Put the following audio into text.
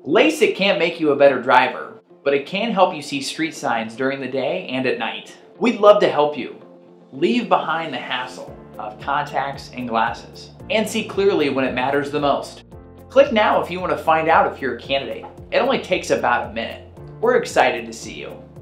LASIK can't make you a better driver, but it can help you see street signs during the day and at night. We'd love to help you. Leave behind the hassle of contacts and glasses and see clearly when it matters the most. Click now if you want to find out if you're a candidate. It only takes about a minute. We're excited to see you.